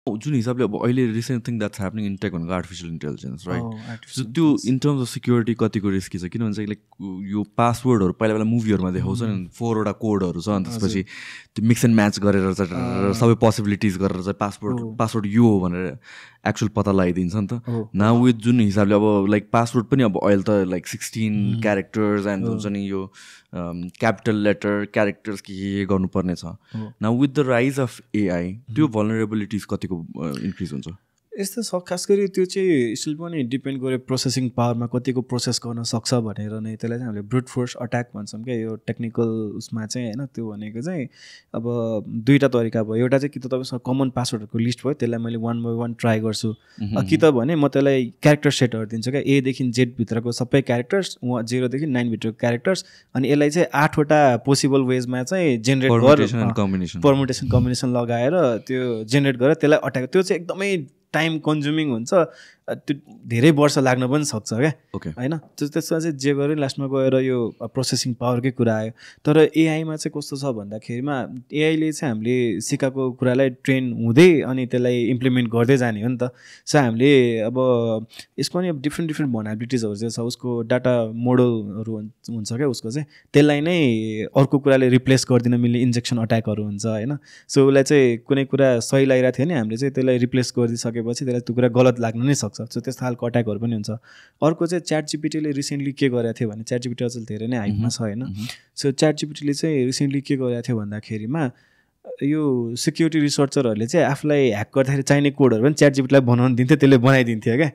जुन हिसाबले अब अहिले recent thing that's happening in tech भनेको आर्टिफिसियल इन्टेलिजेन्स राइट सो त्यो इन टर्म्स अफ सिक्योरिटी कतिको रिस्की छ किनभने चाहिँ लाइक यो पासवर्डहरू पहिला पहिला मुभीहरूमा देखाउँछ नि 4वटा कोडहरू छ अनि त्यसपछि त्यो मिक्स एन्ड म्याच गरेर चाहिँ सबै पोसिबिलिटिज गरेर चाहिँ पासवर्ड यो हो भनेर एक्चुअल पत्ता लगाइदिन्छ नि त नाउ विथ जुन हिसाबले अब लाइक पासवर्ड पनि अब अहिले त लाइक 16 क्यारेक्टर्स एन्ड हुन्छ नि यो क्यापिटल लेटर क्यारेक्टर्स के गर्नुपर्ने छ now with the rise of AI त्यो भल्नरेबिलिटिज कतिको इन्क्रिज हुन्छ यस्तो छ खास गरी त्यो चाहिँ स्टिल पनि डिपेन्ड गरे प्रोसेसिङ पावरमा कतिको प्रोसेस गर्न सक्छ भनेर नै त्यसलाई चाहिँ हामीले ब्रुट फोर्स अट्याक भन्छौँ क्या यो टेक्निकल उसमा चाहिँ होइन त्यो भनेको चाहिँ अब दुईवटा तरिका भयो एउटा चाहिँ कि त तपाईँसँग कमन पासवर्डहरूको लिस्ट भयो त्यसलाई मैले 1 by 1 ट्राई गर्छु कि त भने म त्यसलाई क्यारेक्टर सेटहरू दिन्छु क्या एदेखि जेडभित्रको सबै क्यारेक्टर्स 0 देखि 9 भित्रको क्यारेक्टर्स अनि यसलाई चाहिँ 8वटा पोसिबल वेजमा चाहिँ जेनेरेट परमुटेसन कम्बिनेसन लगाएर त्यो जेनेरेट गरेर त्यसलाई अट्याक त्यो चाहिँ एकदमै टाइम कन्ज्युमिङ हुन्छ त्यो धेरै वर्ष लाग्न पनि सक्छ क्या होइन त्यसमा चाहिँ जे गऱ्यो लास्टमा गएर यो प्रोसेसिङ पावरकै कुरा आयो तर एआईमा चाहिँ कस्तो छ भन्दाखेरिमा एआईले चाहिँ हामीले सिकाएको कुरालाई ट्रेन हुँदै अनि त्यसलाई इम्प्लिमेन्ट गर्दै जाने हो नि त सो हामीले अब यसको पनि अब डिफ्रेन्ट भल्नरेबिलिटिजहरू चाहिँ छ उसको डाटा मोडलहरू हुन्छ क्या उसको चाहिँ त्यसलाई नै अर्को कुराले रिप्लेस गरिदिन मिल्ने इन्जेक्सन अट्याकहरू हुन्छ होइन सो उसलाई चाहिँ कुनै कुरा सही लागिरहेको थियो भने हामीले चाहिँ त्यसलाई रिप्लेस गरिदिइसकेपछि त्यसलाई त्यो कुरा गलत लाग्न नै सक्छ सो त्यस्तो खालको अट्याकहरू पनि हुन्छ अर्को चाहिँ च्याट जिपिटीले रिसेन्टली के गरेको थियो भने च्याट जिपिटी अचेल धेरै नै हाइपमा छ होइन सो च्याट जिपिटीले चाहिँ रिसेन्टली के गरेको थियो भन्दाखेरिमा यो सिक्युरिटी रिसर्चरहरूले चाहिँ आफूलाई ह्याक गर्दाखेरि चाहिने कोडहरू पनि च्याट जिपिटीलाई बनाउनु दिन्थ्यो त्यसले बनाइदिन्थ्यो क्या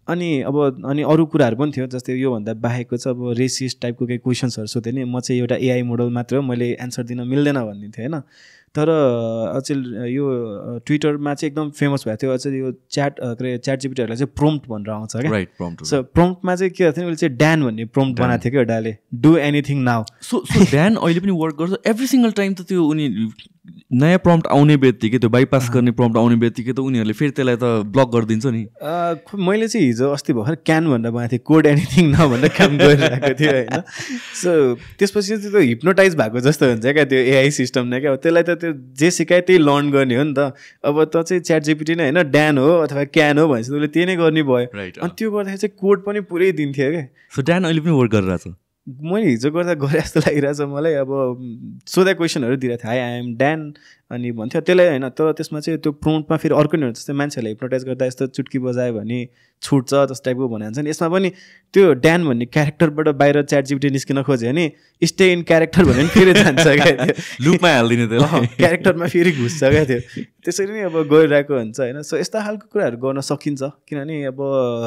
अनि अरू कुराहरू पनि थियो जस्तै योभन्दा बाहेकको चाहिँ अब रेसिस्ट टाइपको केही क्वेसन्सहरू सोध्यो नि म चाहिँ एउटा एआई मोडल मात्र हो मैले एन्सर दिन मिल्दैन भनिदिन्थेँ होइन तर अचेल यो ट्विटरमा चाहिँ एकदम फेमस भएको थियो अचेल यो च्याट जिपिटीहरूलाई चाहिँ प्रोम्प्ट भनेर आउँछ क्या सो प्रोम्प्टमा चाहिँ के थियो उसले चाहिँ ड्यान भन्ने प्रोम्प्ट बनाएको थियो क्या एउटाले do anything now so DAN अहिले पनि वर्क गर्छ एभ्री सिङ्गल टाइम त त्यो उनी नयाँ प्रम्प्ट आउने बित्तिकै त्यो बाइपास गर्ने प्रम्प्ट आउने बित्तिकै त उनीहरूले फेरि त्यसलाई त ब्लक गरिदिन्छ नि मैले चाहिँ हिजो अस्ति भर्खर क्यान भनेर बनाएको थिएँ कोड एनिथिङ न भनेर काम गरिरहेको थियो होइन सो त्यसपछि चाहिँ त्यो हिप्नोटाइज भएको जस्तो हुन्छ क्या त्यो एआई सिस्टम नै क्या त्यसलाई त त्यो जे सिकायो त्यही लर्न गर्ने हो नि त अब त चाहिँ च्याट जिपिटी नै होइन ड्यान हो अथवा क्यान हो भनेपछि उसले त्यही नै गर्ने भयो अनि त्यो गर्दाखेरि चाहिँ कोड पनि पुरै दिन्थ्यो क्या सो ड्यान अहिले पनि वर्क गरिरहेको छ मैले हिजो गर्दा गरे जस्तो लागिरहेछ मलाई अब सोधा क्वेसनहरू दिइरहेको थियो आई एम ड्यान अनि भन्थ्यो त्यसलाई होइन तर त्यसमा चाहिँ त्यो प्रोम्प्टमा फेरि अर्को नै हुन्छ जस्तै मान्छेहरूलाई हिप्नोटाइज गर्दा यस्तो चुट्की बजायो भने छुट्छ जस्तो टाइपको भने हुन्छ नि यसमा पनि त्यो ड्यान भन्ने क्यारेक्टरबाट बाहिर च्याट जिपिटी निस्किन खोज्यो भने स्टे इन क्यारेक्टर भन्यो भने फेरि जान्छ क्या त्यो लुपमा हालिदिने त्यो क्यारेक्टरमा फेरि घुस्छ क्या त्यो त्यसरी नै अब गइरहेको हुन्छ होइन सो यस्ता खालको कुराहरू गर्न सकिन्छ किनभने अब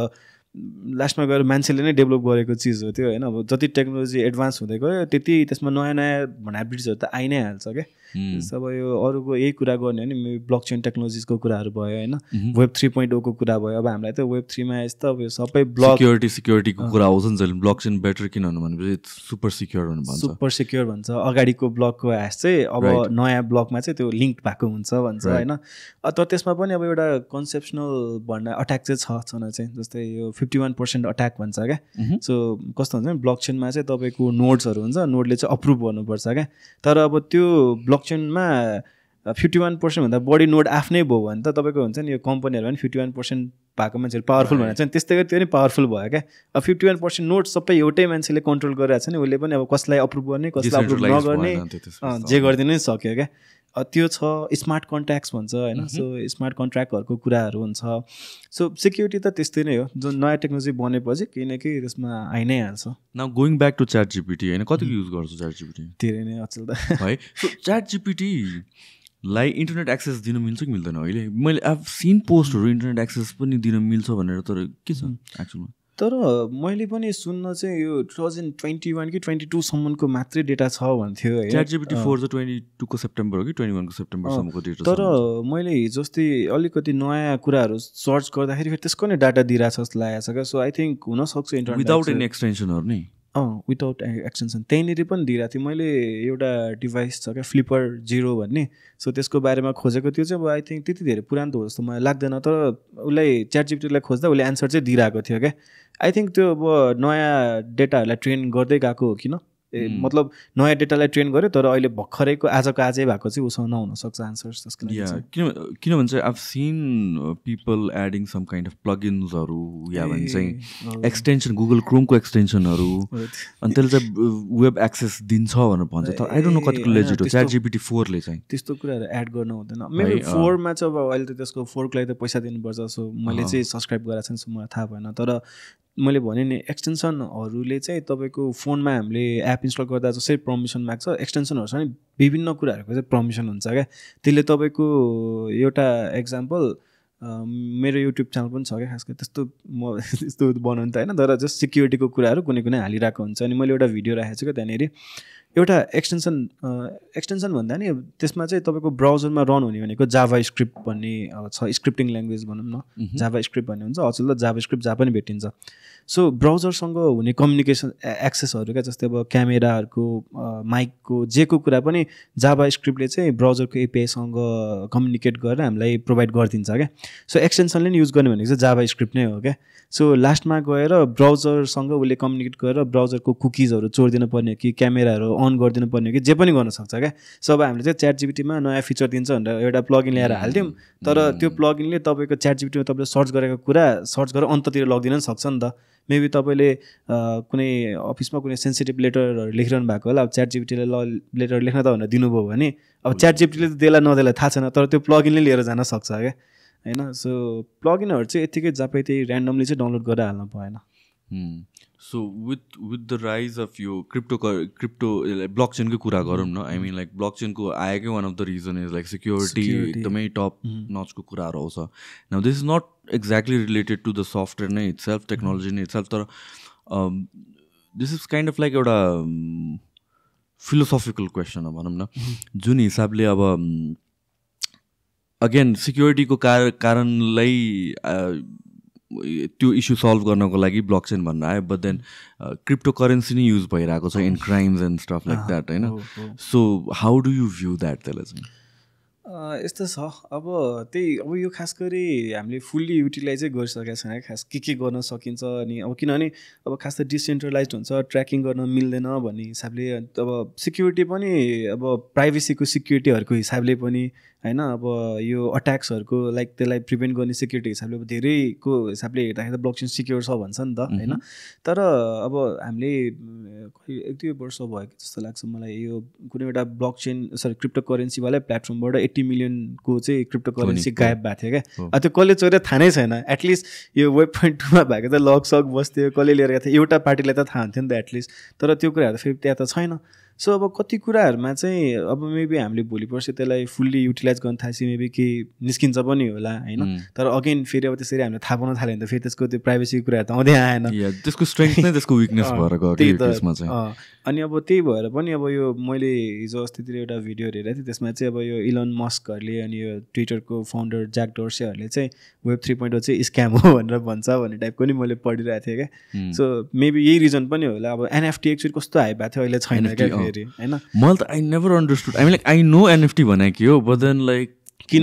लास्टमा गएर मान्छेले नै डेभलप गरेको चिज हो त्यो होइन अब जति टेक्नोलोजी एडभान्स हुँदै गयो त्यति त्यसमा नयाँ नयाँ भल्नरेबिलिटिजहरू त आइ नै हाल्छ क्या अब यो अरूको यही कुरा गर्ने हो नि ब्लकचेन टेक्नोलोजिसको कुराहरू भयो होइन वेब 3.0 को कुरा भयो अब हामीलाई त वेब 3 मा यस्तो अब यो सबै ब्लक सिक्योरिटीको कुरा आउँछ नि जहिले ब्लकचेन बेटर किन भनेपछि सुपर सिक्योर भन्छ सुपर सिक्योर भन्छ अगाडिको ब्लकको ह्यास चाहिँ अब नयाँ ब्लकमा चाहिँ त्यो लिङ्क भएको हुन्छ भन्छ होइन तर त्यसमा पनि अब एउटा कन्सेप्सनल भन्ने अट्याक चाहिँ छ चाहिँ जस्तै यो 51% अट्याक भन्छ क्या सो कस्तो हुन्छ ब्लकचेनमा चाहिँ तपाईँको नोड्सहरू हुन्छ नोडले चाहिँ अप्रुभ गर्नुपर्छ क्या तर अब त्यो ब्लकचेनमा 51% भन्दा बढी नोड आफ्नै भयो भने त तपाईँको हुन्छ नि यो कम्पनीहरू पनि 51% भएको मान्छेहरू पावरफुल भनेर चाहिँ त्यस्तै गरी त्यो पनि पावरफुल भयो क्या अब 51% नोड सबै एउटै मान्छेले कन्ट्रोल गरिरहेको छ नि उसले पनि अब कसलाई अप्रुभ गर्ने कसलाई अप्रुभ नगर्ने जे गरिदिनु नै सक्यो क्या त्यो छ स्मार्ट कन्ट्र्याक्ट्स भन्छ होइन सो स्मार्ट कन्ट्र्याक्टहरूको कुराहरू हुन्छ सो सिक्युरिटी त त्यस्तै नै हो जुन नयाँ टेक्नोलोजी बनेपछि केही न केही त्यसमा आइ नै हाल्छ now going back to ChatGPT होइन कतिको युज गर्छु च्याट जिपिटी धेरै नै अचेल त है सो च्याट जिपिटीलाई इन्टरनेट एक्सेस दिन मिल्छ कि मिल्दैन अहिले मैले अब सिन पोस्टहरू इन्टरनेट एक्सेस पनि दिन मिल्छ भनेर तर के छ एक्चुअलमा तर मैले पनि सुन्न चाहिँ यो 2021 कि 22 सम्मको मात्रै डेटा छ भन्थ्यो है च्याट जिपिटी 4 चाहिँ 22 को सेप्टेम्बर हो कि 21 को सेप्टेम्बरसम्मको डेटा तर मैले जस्तै अलिकति नयाँ कुराहरू सर्च गर्दाखेरि फेरि त्यसको नै डाटा दिइरहेछ जस्तो लागेको छ क्या सो आई थिङ्क हुनसक्छ इन्टरनेट विदाउट एनी एक्सटेन्सनहरू नै विदाउट एक्सटेन्सन त्यहीँनिर पनि दिइरहेको थियो मैले एउटा डिभाइस छ क्या फ्लिपर 0 भन्ने सो त्यसको बारेमा खोजेको त्यो चाहिँ अब आई थिङ्क त्यति धेरै पुरानो त हो जस्तो मलाई लाग्दैन तर उसलाई च्याट जिपिटीलाई खोज्दा उसले एन्सर चाहिँ दिइरहेको थियो क्या आई थिङ्क त्यो अब नयाँ डेटाहरूलाई ट्रेन गर्दै गएको हो किन मतलब नयाँ डेटालाई ट्रेन गर्यो तर अहिले भर्खरैको आजै भएको चाहिँ उसँग नहुनसक्छ आन्सर्स त्यसको लागि किनभने चाहिँ I've seen people adding some kind of प्लगइन्सहरू या भने चाहिँ एक्सटेन्सन गुगल क्रोमको एक्सटेन्सनहरू अनि त्यसले चाहिँ वेब एक्सेस दिन्छ भनेर भन्छ तर आई डोन्ट नो कतिको लेजिट हो ChatGPT 4 ले चाहिँ त्यस्तो कुराहरू एड गर्नु हुँदैन मेबी 4 मा चाहिँ अब अहिले त त्यसको 4 को लागि त पैसा दिनुपर्छ सो मैले चाहिँ सब्सक्राइब गरेको छैन सो मलाई थाहा भएन तर मैले भने नि एक्सटेन्सनहरूले चाहिँ तपाईँको फोनमा हामीले एप इन्स्टल गर्दा जसरी पर्मिसन माग्छ एक्सटेन्सनहरू छ नि विभिन्न कुराहरूको चाहिँ पर्मिसन हुन्छ क्या त्यसले तपाईँको एउटा एक्जाम्पल मेरो युट्युब च्यानल पनि छ क्या खास गरी त्यस्तो म त्यस्तो बनाउनु त होइन तर जस्ट सिक्युरिटीको कुराहरू कुनै हालिरहेको हुन्छ अनि मैले एउटा भिडियो राखेको छु क्या त्यहाँनिर एउटा एक्सटेन्सन भन्दा नि त्यसमा चाहिँ तपाईँको ब्राउजरमा रन हुने भनेको जाभा स्क्रिप्ट भन्ने छ स्क्रिप्टिङ ल्याङ्ग्वेज भनौँ न जाभा स्क्रिप्ट भन्ने हुन्छ अचेल त जाभा स्क्रिप्ट जहाँ पनि भेटिन्छ सो ब्राउजरसँग हुने कम्युनिकेसन एक्सेसहरू क्या जस्तै अब क्यामेराहरूको माइकको जेको कुरा पनि जाभा स्क्रिप्टले चाहिँ ब्राउजरको एपिआईसँग कम्युनिकेट गरेर हामीलाई प्रोभाइड गरिदिन्छ क्या सो एक्सटेन्सनले नि युज गर्ने भनेको चाहिँ जाभा स्क्रिप्ट नै हो क्या सो लास्टमा गएर ब्राउजरसँग उसले कम्युनिकेट गरेर ब्राउजरको कुकिजहरू चोरिदिनु पर्ने कि क्यामेराहरू अन गरिदिनु पर्ने कि जे पनि गर्न सक्छ क्या सो अब हामीले चाहिँ ChatGPT-मा नयाँ फिचर दिन्छ भनेर एउटा प्लगइन ल्याएर हाल्थ्यौँ तर त्यो प्लगइनले तपाईँको ChatGPT-मा तपाईँले सर्च गरेको कुरा सर्च गरेर अन्ततिर लगिदिन सक्छ नि त मेबी तपाईँले कुनै अफिसमा कुनै सेन्सिटिभ लेटरहरू लेखिरहनु भएको होला अब ChatGPT-ले लेटर लेख्न त भनेर दिनुभयो भने अब ChatGPT-ले त देला नदेला थाहा छैन तर त्यो प्लगइनले लिएर जान सक्छ क्या होइन सो प्लगइनहरू चाहिँ यत्तिकै जहाँ त्यही ऱ्यान्डमली चाहिँ डाउनलोड गरेर हाल्नु भएन so with the rise of यो क्रिप्टो ब्लकचेनको कुरा गरौँ न आई मिन लाइक ब्लकचेनको आएकै one of the reason is like security एकदमै टप नचको कुराहरू आउँछ now this is not exactly related to the software नै इट्सेल्फ टेक्नोलोजी नै इट्सेल्फ तर this is kind of like एउटा फिलोसोफिकल क्वेसन हो भनौँ न जुन हिसाबले अब अगेन सिक्योरिटीको कारणलाई त्यो इस्यु सल्भ गर्नको लागि ब्लकचेन भन्न आयो बट देन क्रिप्टो करेन्सी नै युज भइरहेको छ in crimes and stuff like that होइन so how do you view that त्यसलाई चाहिँ यस्तो छ अब त्यही अब यो खास गरी हामीले फुल्ली युटिलाइजै गरिसकेका छैन खास के गर्न सकिन्छ अनि अब किनभने अब खास त डिसेन्ट्रलाइज हुन्छ ट्र्याकिङ गर्न मिल्दैन भन्ने हिसाबले अब सिक्युरिटी पनि अब प्राइभेसीको सिक्युरिटीहरूको हिसाबले पनि होइन अब यो अट्याक्सहरूको लाइक त्यसलाई प्रिभेन्ट गर्ने सिक्युरिटी हिसाबले अब धेरैको हिसाबले हेर्दाखेरि त ब्लकचेन सिक्योर छ भन्छ नि त होइन तर अब हामीले 1-2 वर्ष भयो जस्तो लाग्छ मलाई यो कुनै एउटा ब्लकचेन क्रिप्टो करेन्सीवालै प्लेटफर्मबाट 80 मिलियनको चाहिँ क्रिप्टो करेन्सी गायब भएको थियो क्या त्यो कसले चोर्यो थाहा नै छैन एटलिस्ट यो वेब.2मा भएको त लक सक बस्थ्यो कसले लिएर गएको थियो एउटा पार्टीलाई त थाहा हुन्थ्यो नि त एटलिस्ट तर त्यो कुराहरू फेरि त्यहाँ त छैन सो अब कति कुराहरूमा चाहिँ अब मेबी हामीले भोलि पर्सि त्यसलाई फुल्ली युटिलाइज गर्न थालेपछि मेबी केही निस्किन्छ पनि होला होइन तर अगेन फेरि अब त्यसरी हामीले थाहा पाउन थाल्यो भने त फेरि त्यसको त्यो प्राइभेसीको कुराहरू त आउँदै आएन त्यसको स्ट्रेङ्थ नै त्यसको विकनेस भएर गयो अनि अब त्यही भएर पनि अब यो मैले हिजो अस्तितिर एउटा भिडियो हेरेको थिएँ त्यसमा चाहिँ अब यो इलन मस्कहरूले अनि यो ट्विटरको फाउन्डर ज्याक डोर्सीहरूले चाहिँ वेब 3.0 चाहिँ स्क्याम हो भनेर भन्छ भन्ने टाइपको नि मैले पढिरहेको थिएँ क्या सो मेबी यही रिजन पनि होला अब NFT एक्चुअली कस्तो हाइप भएको थियो अहिले छैन क्या फेरि होइन मलाई त I never understood I mean like I know NFT भनेको के हो बट देन लाइक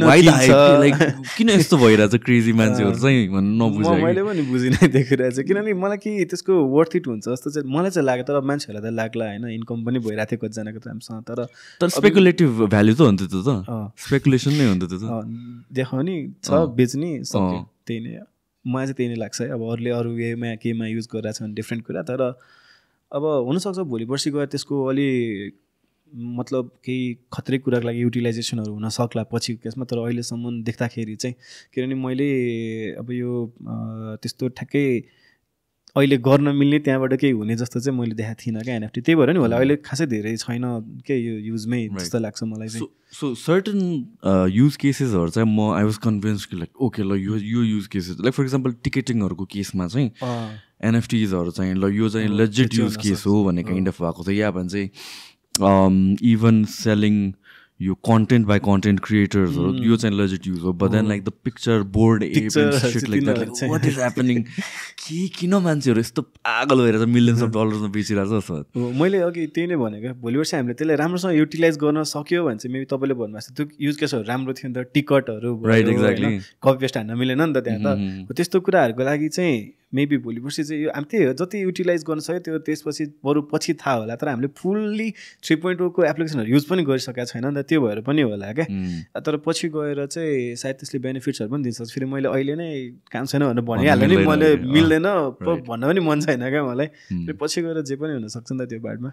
किन यस्तो भइरहेछ क्रेजी मान्छेहरू चाहिँ भन्नु नबुझेँ मैले पनि बुझिनै देखिरहेको छु किनभने मलाई कि त्यसको वर्थ इट हुन्छ जस्तो चाहिँ मलाई चाहिँ लाग्यो तर मान्छेहरूलाई त लाग्ला होइन इन्कम पनि भइरहेको थियो कतिजनाको टाइमसँग तर स्पेकुलेटिभ भ्याल्यु त हुन्थ्यो त्यो त स्पेकुलेसन नै हुन्थ्यो त्यो त देखाउने छ बेच्ने सक्यो त्यही नै मलाई चाहिँ त्यही नै लाग्छ है अब अरूले अरू वेमा केमा युज गरिरहेको छ भने डिफ्रेन्ट कुरा तर अब हुनसक्छ भोलि पर्सि गएर त्यसको अलि मतलब केही खतरै कुराको लागि युटिलाइजेसनहरू हुन सक्ला पछि केसमा तर अहिलेसम्म देख्दाखेरि चाहिँ किनभने मैले अब यो त्यस्तो ठ्याक्कै अहिले गर्न मिल्ने त्यहाँबाट केही हुने जस्तो चाहिँ मैले देखाएको थिइनँ क्या NFT त्यही भएर नि होला अहिले खासै धेरै छैन के यो युजमै जस्तो लाग्छ मलाई चाहिँ सो सर्टन युज केसेसहरू चाहिँ म आई वाज कन्भिन्स कि लाइक ओके ल यो use cases like for example टिकटिङहरूको केसमा चाहिँ NFTsहरू चाहिँ ल यो चाहिँ लेजिट युज केस हो भन्ने काइन्ड अफ भएको छ या भने चाहिँ इभन सेलिङ यो कन्टेन्ट बाई कन्टेन्ट क्रिएटर्सहरू यो चाहिँ लेजिट युज हो but then like the picture board what is happening किन मान्छेहरू यस्तो पागल भएर मिलियन्स अफ डलर्समा बेचिरहेको छ मैले अघि त्यही नै भनेको भोलि वर्ष हामीले त्यसलाई राम्रोसँग युटिलाइज गर्न सक्यो भने चाहिँ मेबी तपाईँले भन्नुभएको छ त्यो युज केसहरू राम्रो थियो नि त टिकटहरू राइट एक्ज्याक्टली कपी पेस्ट हान्न मिलेन नि त त्यहाँ त त्यस्तो कुराहरूको लागि चाहिँ मेबी भोलि पर्सि चाहिँ यो त्यही हो जति युटिलाइज गर्न सक्यो त्यो त्यसपछि बरु पछि थाहा होला तर हामीले फुल्ली 3.0 एप्लिकेसनहरू युज पनि गरिसकेका छैन नि त त्यो भएर पनि होला क्या तर पछि गएर चाहिँ सायद त्यसले बेनिफिट्सहरू पनि दिन्छ फेरि मैले अहिले नै काम छैन भनेर भनिहाल्यो नि मैले मिल्दैन भन्न पनि मन छैन क्या मलाई फेरि पछि गएर जे पनि हुनसक्छ नि त त्यो बाटोमा